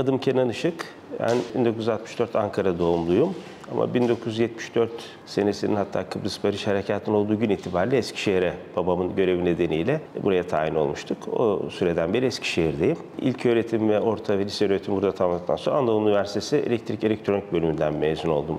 Adım Kenan Işık. Ben 1964 Ankara doğumluyum. Ama 1974 senesinin hatta Kıbrıs Barış Harekatı'nın olduğu gün itibariyle Eskişehir'e babamın görevi nedeniyle buraya tayin olmuştuk. O süreden beri Eskişehir'deyim. İlk öğretim ve orta ve lise öğretimi burada tamamladıktan sonra Anadolu Üniversitesi Elektrik Elektronik bölümünden mezun oldum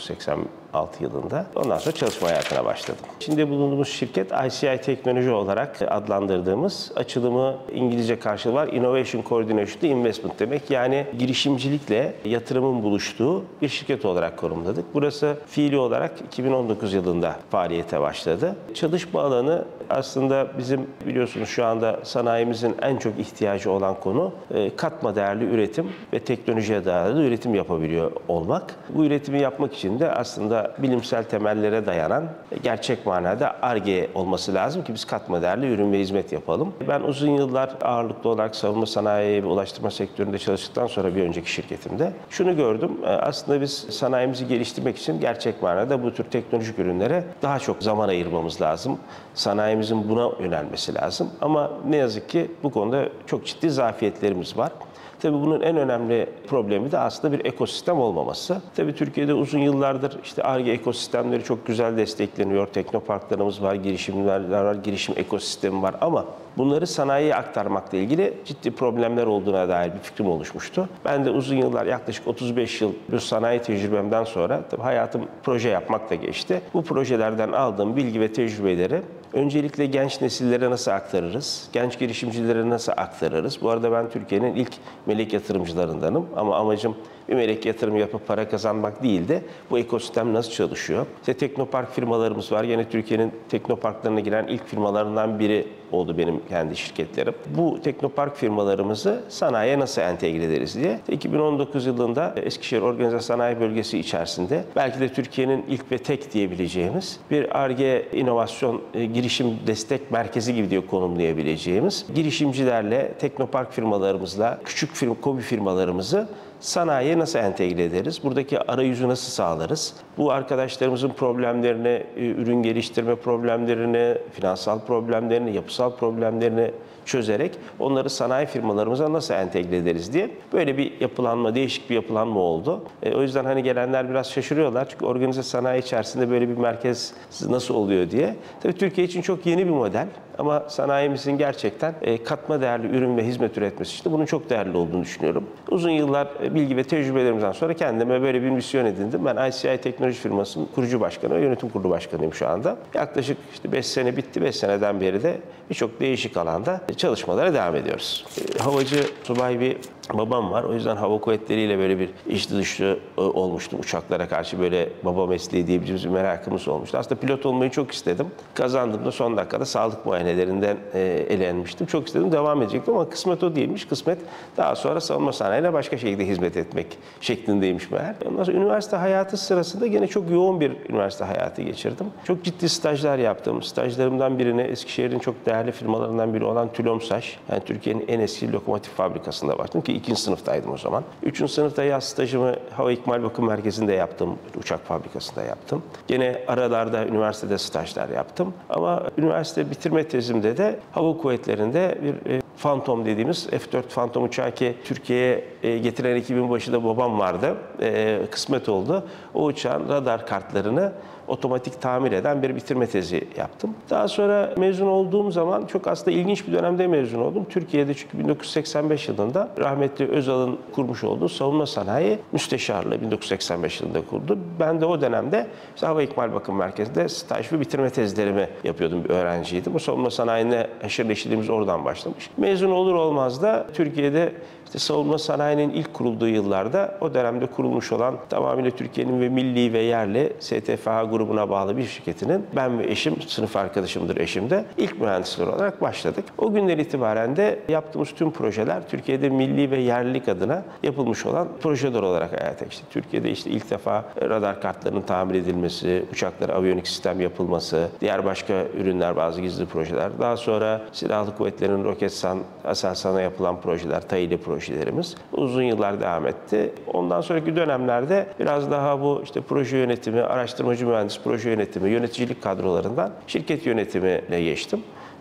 1986 yılında. Ondan sonra çalışma hayatına başladım. Şimdi bulunduğumuz şirket ICI Teknoloji olarak adlandırdığımız, açılımı İngilizce karşılığı var. Innovation Coordination Investment demek. Yani girişimcilikle yatırımın buluştuğu bir şirket olarak konumlanıyor. Burası fiili olarak 2019 yılında faaliyete başladı. Çalışma alanı aslında bizim biliyorsunuz şu anda sanayimizin en çok ihtiyacı olan konu katma değerli üretim ve teknolojiye dayalı üretim yapabiliyor olmak. Bu üretimi yapmak için de aslında bilimsel temellere dayanan gerçek manada Ar-Ge olması lazım ki biz katma değerli ürün ve hizmet yapalım. Ben uzun yıllar ağırlıklı olarak savunma sanayi ve ulaştırma sektöründe çalıştıktan sonra bir önceki şirketimde şunu gördüm. Aslında biz sanayimizi geliştirmek için gerçek manada bu tür teknolojik ürünlere daha çok zaman ayırmamız lazım. Sanayimizin buna yönelmesi lazım. Ama ne yazık ki bu konuda çok ciddi zafiyetlerimiz var. Tabii bunun en önemli problemi de aslında bir ekosistem olmaması. Tabii Türkiye'de uzun yıllardır işte Ar-Ge ekosistemleri çok güzel destekleniyor. Teknoparklarımız var, girişimler var, girişim ekosistemi var ama bunları sanayiye aktarmakla ilgili ciddi problemler olduğuna dair bir fikrim oluşmuştu. Ben de uzun yıllar, yaklaşık 35 yıl bu sanayi tecrübemden sonra tabii hayatım proje yapmakla geçti. Bu projelerden aldığım bilgi ve tecrübeleri öncelikle genç nesillere nasıl aktarırız? Genç girişimcilere nasıl aktarırız? Bu arada ben Türkiye'nin ilk melek yatırımcılarındanım ama amacım bir melek yatırım yapıp para kazanmak değil de bu ekosistem nasıl çalışıyor? İşte teknopark firmalarımız var. Yine Türkiye'nin teknoparklarına giren ilk firmalarından biri oldu benim kendi şirketlerim. Bu teknopark firmalarımızı sanayiye nasıl entegre ederiz diye 2019 yılında Eskişehir Organize Sanayi Bölgesi içerisinde belki de Türkiye'nin ilk ve tek diyebileceğimiz bir Ar-Ge inovasyon girişim destek merkezi gibi diye konumlayabileceğimiz girişimcilerle, teknopark firmalarımızla, küçük KOBİ firmalarımızı sanayiye nasıl entegre ederiz? Buradaki arayüzü nasıl sağlarız? Bu arkadaşlarımızın problemlerini, ürün geliştirme problemlerini, finansal problemlerini, yapısal problemlerini çözerek onları sanayi firmalarımıza nasıl entegre ederiz diye böyle bir yapılanma, değişik bir yapılanma oldu. O yüzden hani gelenler biraz şaşırıyorlar çünkü organize sanayi içerisinde böyle bir merkez nasıl oluyor diye. Tabii Türkiye için çok yeni bir model ama sanayimizin gerçekten katma değerli ürün ve hizmet üretmesi için de bunun çok değerli olduğunu düşünüyorum. Uzun yıllar bilgi ve tecrübelerimizden sonra kendime böyle bir misyon edindim. Ben ICI Teknoloji firmasının kurucu başkanı ve yönetim kurulu başkanıyım şu anda. Yaklaşık işte 5 sene bitti. 5 seneden beri de birçok değişik alanda çalışmalara devam ediyoruz. Havacı subay bir babam var. O yüzden hava kuvvetleriyle böyle bir içli dışlı olmuştum. Uçaklara karşı böyle baba mesleği diyebileceğimiz bir merakımız olmuştu. Aslında pilot olmayı çok istedim. Kazandım da son dakikada sağlık muayenelerinden elenmiştim. Çok istedim, devam edecektim ama kısmet o değilmiş. Kısmet daha sonra savunma sanayine başka şekilde hizmet etmek şeklindeymiş meğer. Ondan sonra üniversite hayatı sırasında gene çok yoğun bir üniversite hayatı geçirdim. Çok ciddi stajlar yaptım. Stajlarımdan birine Eskişehir'in çok değerli firmalarından biri olan TÜLOMSAŞ, yani Türkiye'nin en eski lokomotif fabrikasında başladım ki 2. sınıftaydım o zaman. 3. sınıfta yaz stajımı Hava İkmal Bakım Merkezi'nde yaptım. Uçak fabrikasında yaptım. Gene aralarda üniversitede stajlar yaptım. Ama üniversite bitirme tezimde de hava kuvvetlerinde bir Phantom dediğimiz F-4 Phantom uçağı ki Türkiye'ye getiren ekibin başında babam vardı. Kısmet oldu. O uçağın radar kartlarını otomatik tamir eden bir bitirme tezi yaptım. Daha sonra mezun olduğum zaman çok aslında ilginç bir dönemde mezun oldum. Türkiye'de çünkü 1985 yılında rahmetli Özal'ın kurmuş olduğu savunma sanayi müsteşarlığı 1985 yılında kurdu. Ben de o dönemde işte Hava İkmal Bakım Merkezi'nde staj ve bitirme tezlerimi yapıyordum, bir öğrenciydim. O savunma sanayine haşır neşirliğimiz oradan başlamış. Mezun olur olmaz da Türkiye'de işte savunma sanayinin ilk kurulduğu yıllarda o dönemde kurulmuş olan tamamıyla Türkiye'nin ve milli ve yerli STFA grubuna bağlı bir şirketinin ben ve eşim, sınıf arkadaşımdır eşim de, ilk mühendisler olarak başladık. O günden itibaren de yaptığımız tüm projeler Türkiye'de milli ve yerlilik adına yapılmış olan projeler olarak hayata geçti. Türkiye'de işte ilk defa radar kartlarının tamir edilmesi, uçaklara aviyonik sistem yapılması, diğer başka ürünler, bazı gizli projeler. Daha sonra Silahlı Kuvvetleri'nin Roketsan, Aselsan'a yapılan projeler, TAİL'i projelerimiz uzun yıllar devam etti. Ondan sonraki dönemlerde biraz daha bu işte proje yönetimi, araştırmacı mühendis proje yönetimi, yöneticilik kadrolarından şirket yönetimine geçtim.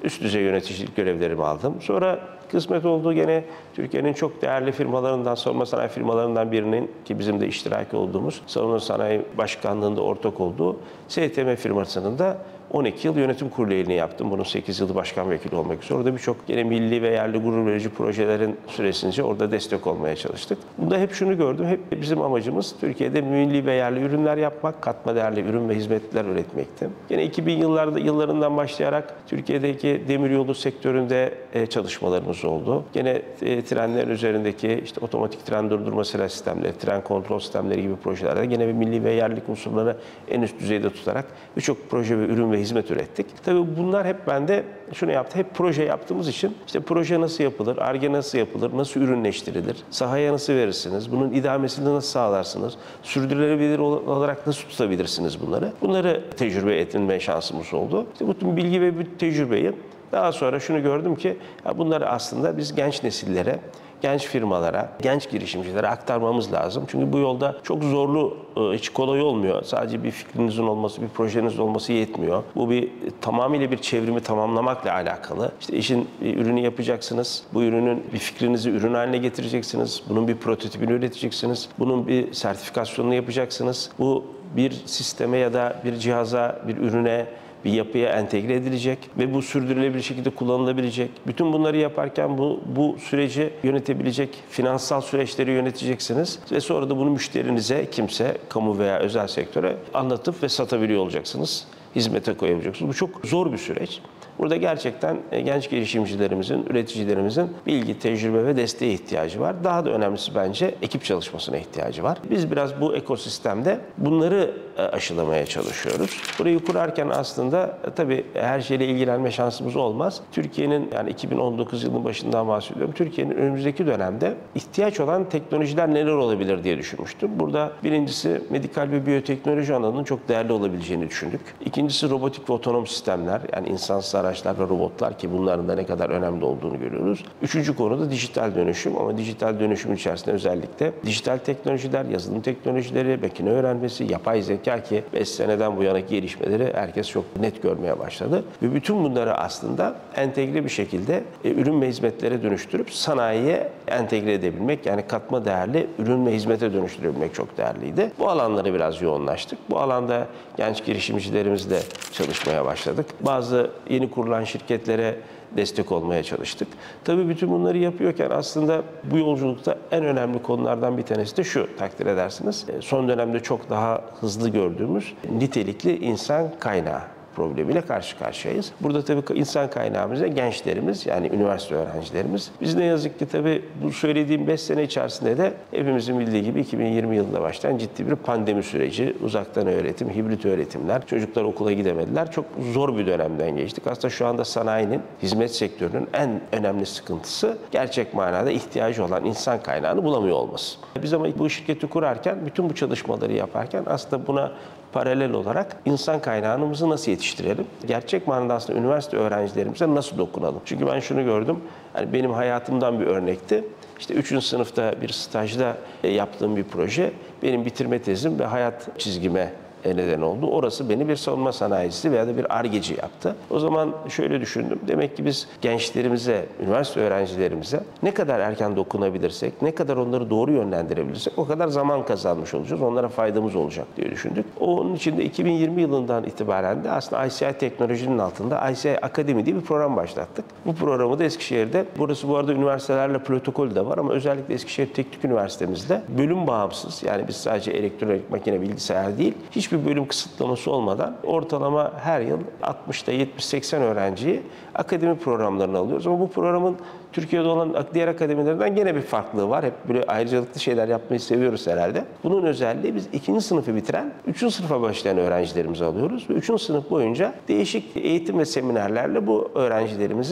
üst düzey yöneticilik görevlerimi aldım. Sonra kısmet oldu gene Türkiye'nin çok değerli firmalarından, savunma sanayi firmalarından birinin ki bizim de iştiraki olduğumuz savunma sanayi başkanlığında ortak olduğu STM firmasının da 12 yıl yönetim kurulu üyeliğini yaptım. Bunun 8 yılı başkan vekili olmak üzere. Orada birçok yine milli ve yerli gurur verici projelerin süresince orada destek olmaya çalıştık. Bunda hep şunu gördüm. Hep bizim amacımız Türkiye'de milli ve yerli ürünler yapmak, katma değerli ürün ve hizmetler üretmekti. Yine 2000 yıllarından başlayarak Türkiye'deki demiryolu sektöründe çalışmalarımız oldu. Yine trenlerin üzerindeki işte otomatik tren durdurma silah sistemleri, tren kontrol sistemleri gibi projelerde yine bir milli ve yerlilik unsurları en üst düzeyde tutarak birçok proje ve ürün ve hizmet ürettik. Tabii bunlar hep bende şunu yaptı. Hep proje yaptığımız için işte proje nasıl yapılır, Ar-Ge nasıl yapılır, nasıl ürünleştirilir, sahaya nasıl verirsiniz, bunun idamesini nasıl sağlarsınız, sürdürülebilir olarak nasıl tutabilirsiniz bunları. Bunları tecrübe edinme şansımız oldu. İşte bu bilgi ve bu tecrübeyi daha sonra şunu gördüm ki bunları aslında biz genç nesillere, genç firmalara, genç girişimcilere aktarmamız lazım. Çünkü bu yolda çok zorlu, hiç kolay olmuyor. Sadece bir fikrinizin olması, bir projenizin olması yetmiyor. Bu tamamıyla bir çevrimi tamamlamakla alakalı. İşte işin ürünü yapacaksınız. Bu ürünün bir fikrinizi ürün haline getireceksiniz. Bunun bir prototipini üreteceksiniz. Bunun bir sertifikasyonunu yapacaksınız. Bu bir sisteme ya da bir cihaza, bir ürüne, bir yapıya entegre edilecek ve bu sürdürülebilir şekilde kullanılabilecek. Bütün bunları yaparken bu süreci yönetebilecek finansal süreçleri yöneteceksiniz ve sonra da bunu müşterinize, kimse, kamu veya özel sektöre anlatıp ve satabiliyor olacaksınız. Hizmete koyabileceksiniz. Bu çok zor bir süreç. Burada gerçekten genç girişimcilerimizin, üreticilerimizin bilgi, tecrübe ve desteğe ihtiyacı var. Daha da önemlisi bence ekip çalışmasına ihtiyacı var. Biz biraz bu ekosistemde bunları aşılamaya çalışıyoruz. Burayı kurarken aslında tabii her şeyle ilgilenme şansımız olmaz. Türkiye'nin yani 2019 yılının başından bahsediyorum. Türkiye'nin önümüzdeki dönemde ihtiyaç olan teknolojiler neler olabilir diye düşünmüştüm. Burada birincisi medikal ve biyoteknoloji alanının çok değerli olabileceğini düşündük. İkincisi robotik ve otonom sistemler yani insansız araçlar ve robotlar ki bunların da ne kadar önemli olduğunu görüyoruz. Üçüncü konu da dijital dönüşüm ama dijital dönüşüm içerisinde özellikle dijital teknolojiler, yazılım teknolojileri, makine öğrenmesi, yapay zeka ki 5 seneden bu yanaki gelişmeleri herkes çok net görmeye başladı. Ve bütün bunları aslında entegre bir şekilde ürün ve hizmetlere dönüştürüp sanayiye entegre edebilmek yani katma değerli ürün ve hizmete dönüştürebilmek çok değerliydi. Bu alanlara biraz yoğunlaştık. Bu alanda genç girişimcilerimizle çalışmaya başladık. Bazı yeni kurulan şirketlere destek olmaya çalıştık. Tabii bütün bunları yapıyorken aslında bu yolculukta en önemli konulardan bir tanesi de şu takdir edersiniz. Son dönemde çok daha hızlı gördüğümüz nitelikli insan kaynağı problemiyle karşı karşıyayız. Burada tabii insan kaynağımız da gençlerimiz yani üniversite öğrencilerimiz. Biz ne yazık ki tabii bu söylediğim 5 sene içerisinde de hepimizin bildiği gibi 2020 yılında başlayan ciddi bir pandemi süreci, uzaktan öğretim, hibrit öğretimler, çocuklar okula gidemediler. Çok zor bir dönemden geçtik. Aslında şu anda sanayinin, hizmet sektörünün en önemli sıkıntısı gerçek manada ihtiyacı olan insan kaynağını bulamıyor olması. Biz ama bu şirketi kurarken, bütün bu çalışmaları yaparken aslında buna paralel olarak insan kaynağımızı nasıl yetiştirelim? Gerçek manada aslında üniversite öğrencilerimize nasıl dokunalım? Çünkü ben şunu gördüm, yani benim hayatımdan bir örnekti. İşte 3. sınıfta bir stajda yaptığım bir proje, benim bitirme tezim ve hayat çizgime neden oldu. Orası beni bir savunma sanayicisi veya da bir Ar-Ge'ci yaptı. O zaman şöyle düşündüm. Demek ki biz gençlerimize, üniversite öğrencilerimize ne kadar erken dokunabilirsek, ne kadar onları doğru yönlendirebilirsek o kadar zaman kazanmış olacağız. Onlara faydamız olacak diye düşündük. Onun için de 2020 yılından itibaren de aslında ICI teknolojinin altında ICI Akademi diye bir program başlattık. Bu programı da Eskişehir'de, burası bu arada üniversitelerle protokol de var ama özellikle Eskişehir Teknik Üniversitemizde bölüm bağımsız yani biz sadece elektronik makine bilgisayar değil, hiçbir bölüm kısıtlaması olmadan ortalama her yıl 60'da 70-80 öğrenciyi akademi programlarına alıyoruz. Ama bu programın Türkiye'de olan diğer akademilerinden gene bir farklılığı var. Hep böyle ayrıcalıklı şeyler yapmayı seviyoruz herhalde. Bunun özelliği biz 2. sınıfı bitiren, 3. sınıfa başlayan öğrencilerimizi alıyoruz. Ve 3. sınıf boyunca değişik eğitim ve seminerlerle bu öğrencilerimize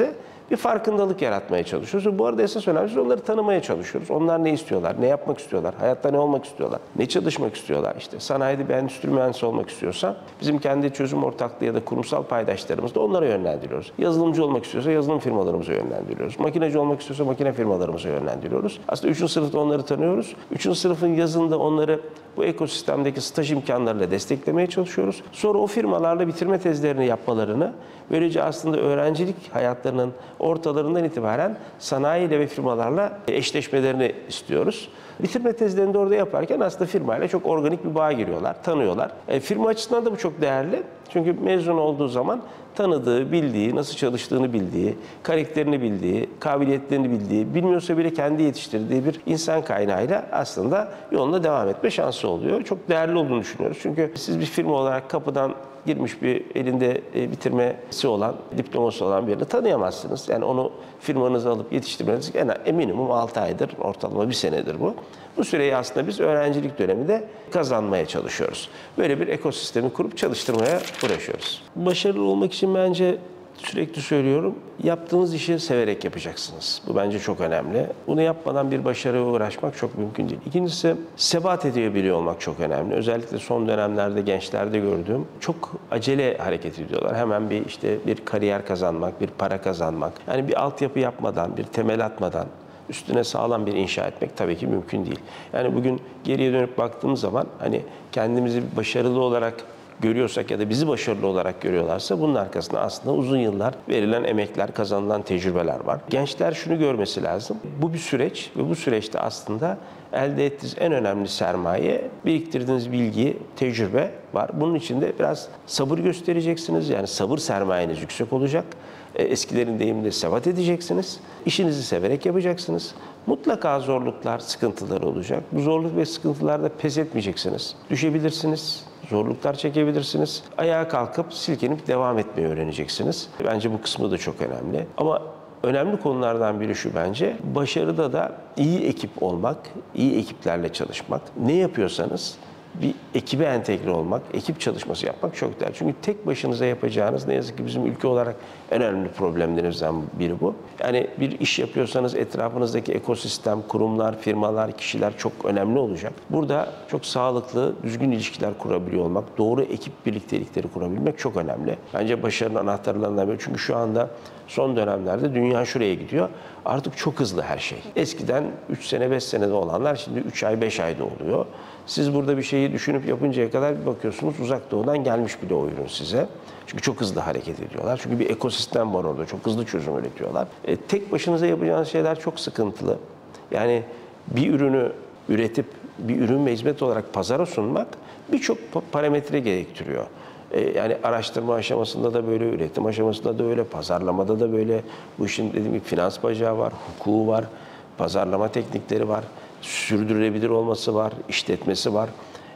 bir farkındalık yaratmaya çalışıyoruz. Bu arada esas önemlisi onları tanımaya çalışıyoruz. Onlar ne istiyorlar, ne yapmak istiyorlar, hayatta ne olmak istiyorlar, ne çalışmak istiyorlar. İşte sanayide bir endüstri mühendisi olmak istiyorsa bizim kendi çözüm ortaklığı ya da kurumsal paydaşlarımızla onlara yönlendiriyoruz. Yazılımcı olmak istiyorsa yazılım firmalarımıza yönlendiriyoruz. Makineci olmak istiyorsa makine firmalarımıza yönlendiriyoruz. Aslında 3. sınıfta onları tanıyoruz. 3. sınıfın yazında onları bu ekosistemdeki staj imkanlarıyla desteklemeye çalışıyoruz. Sonra o firmalarla bitirme tezlerini yapmalarını, böylece aslında öğrencilik hayatlarının ortalarından itibaren sanayiyle ve firmalarla eşleşmelerini istiyoruz. Bitirme tezlerini de orada yaparken aslında firmayla çok organik bir bağa giriyorlar, tanıyorlar. Firma açısından da bu çok değerli. Çünkü mezun olduğu zaman tanıdığı, bildiği, nasıl çalıştığını bildiği, karakterini bildiği, kabiliyetlerini bildiği, bilmiyorsa bile kendi yetiştirdiği bir insan kaynağıyla aslında yoluna devam etme şansı oluyor. Çok değerli olduğunu düşünüyoruz. Çünkü siz bir firma olarak kapıdan girmiş bir elinde bitirmesi olan, diploması olan birini tanıyamazsınız. Yani onu firmanıza alıp yetiştirmeniz minimum 6 aydır, ortalama 1 senedir bu. Bu süreyi aslında biz öğrencilik döneminde kazanmaya çalışıyoruz. Böyle bir ekosistemi kurup çalıştırmaya uğraşıyoruz. Başarılı olmak için bence sürekli söylüyorum, yaptığınız işi severek yapacaksınız. Bu bence çok önemli. Bunu yapmadan bir başarıya uğraşmak çok mümkün değil. İkincisi, sebat edebiliyor olmak çok önemli. Özellikle son dönemlerde gençlerde gördüğüm çok acele hareket ediyorlar. Hemen bir kariyer kazanmak, bir para kazanmak. Yani bir altyapı yapmadan, bir temel atmadan üstüne sağlam bir inşa etmek tabii ki mümkün değil. Yani bugün geriye dönüp baktığımız zaman kendimizi başarılı olarak görüyorsak ya da bizi başarılı olarak görüyorlarsa bunun arkasında aslında uzun yıllar verilen emekler, kazanılan tecrübeler var. Gençler şunu görmesi lazım. Bu bir süreç ve bu süreçte aslında elde ettiğiniz en önemli sermaye, biriktirdiğiniz bilgi, tecrübe var. Bunun için de biraz sabır göstereceksiniz. Yani sabır sermayeniz yüksek olacak. Eskilerin deyimiyle sebat edeceksiniz. İşinizi severek yapacaksınız. Mutlaka zorluklar, sıkıntılar olacak. Bu zorluk ve sıkıntılarda pes etmeyeceksiniz. Düşebilirsiniz. Zorluklar çekebilirsiniz. Ayağa kalkıp silkinip devam etmeyi öğreneceksiniz. Bence bu kısmı da çok önemli. Ama önemli konulardan biri şu bence. Başarıda da iyi ekip olmak, iyi ekiplerle çalışmak. Ne yapıyorsanız bir ekibe entegre olmak, ekip çalışması yapmak çok değerli. Çünkü tek başınıza yapacağınız ne yazık ki bizim ülke olarak en önemli problemlerimizden biri bu. Yani bir iş yapıyorsanız etrafınızdaki ekosistem, kurumlar, firmalar, kişiler çok önemli olacak. Burada çok sağlıklı, düzgün ilişkiler kurabiliyor olmak, doğru ekip birliktelikleri kurabilmek çok önemli. Bence başarının anahtarlarından biri. Çünkü şu anda son dönemlerde dünya şuraya gidiyor. Artık çok hızlı her şey. Eskiden 3 sene, 5 senede olanlar şimdi 3 ay, 5 ayda oluyor. Siz burada bir şeyi düşünüp yapıncaya kadar bir bakıyorsunuz uzak doğudan gelmiş bile o ürün size. Çünkü çok hızlı hareket ediyorlar. Çünkü bir ekosistem var orada. Çok hızlı çözüm üretiyorlar. Tek başınıza yapacağınız şeyler çok sıkıntılı. Yani bir ürünü üretip bir ürün ve hizmet olarak pazara sunmak birçok parametre gerektiriyor. Yani araştırma aşamasında da böyle, üretim aşamasında da öyle, pazarlamada da böyle. Bu işin dediğim gibi finans bacağı var, hukuku var, pazarlama teknikleri var, sürdürülebilir olması var, işletmesi var.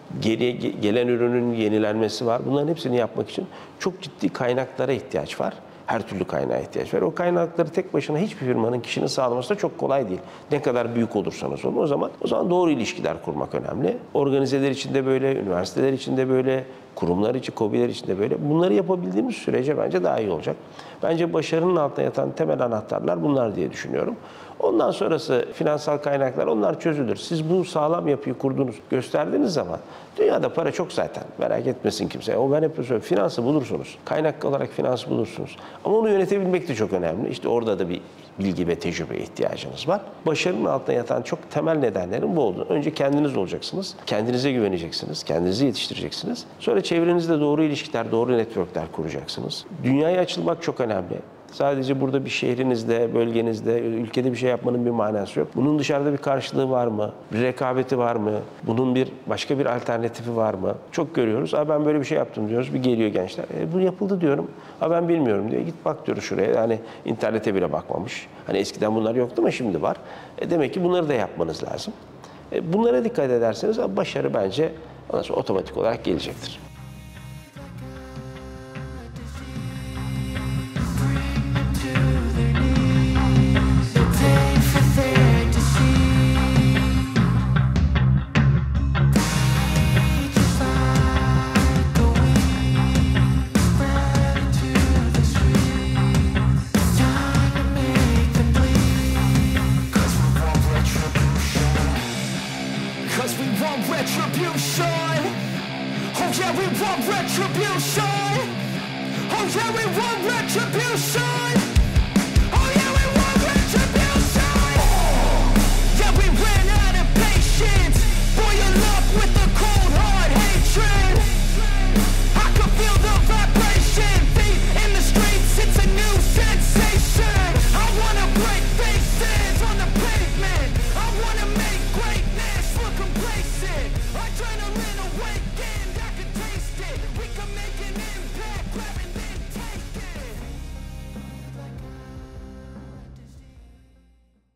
Gelen ürünün yenilenmesi var. Bunların hepsini yapmak için çok ciddi kaynaklara ihtiyaç var. Her türlü kaynağa ihtiyaç var. O kaynakları tek başına hiçbir firmanın, kişinin sağlaması da çok kolay değil. Ne kadar büyük olursanız olun. O zaman doğru ilişkiler kurmak önemli. Organizeler için de böyle, üniversiteler için de böyle, kurumlar için, KOBİ'ler için de böyle. Bunları yapabildiğimiz sürece bence daha iyi olacak. Bence başarının altında yatan temel anahtarlar bunlar diye düşünüyorum. Ondan sonrası finansal kaynaklar, onlar çözülür. Siz bu sağlam yapıyı kurdunuz, gösterdiğiniz zaman dünyada para çok zaten. Merak etmesin kimse. O ben hep söylüyorum. Finansı bulursunuz. Kaynak olarak finansı bulursunuz. Ama onu yönetebilmek de çok önemli. İşte orada da bir bilgi ve tecrübeye ihtiyacınız var. Başarının altında yatan çok temel nedenlerin bu olduğunu. Önce kendiniz olacaksınız. Kendinize güveneceksiniz. Kendinizi yetiştireceksiniz. Sonra çevrenizde doğru ilişkiler, doğru networkler kuracaksınız. Dünyaya açılmak çok önemli. Sadece burada bir şehrinizde, bölgenizde, ülkede bir şey yapmanın bir manası yok. Bunun dışarıda bir karşılığı var mı? Bir rekabeti var mı? Bunun başka bir alternatifi var mı? Çok görüyoruz. Ben böyle bir şey yaptım diyoruz. Bir geliyor gençler. Bu yapıldı diyorum. Ben bilmiyorum diyor. Git bak diyoruz şuraya. Yani internete bile bakmamış. Hani eskiden bunlar yoktu ama şimdi var. Demek ki bunları da yapmanız lazım. Bunlara dikkat ederseniz başarı bence ondan sonra otomatik olarak gelecektir. retribution. Oh yeah, we want retribution.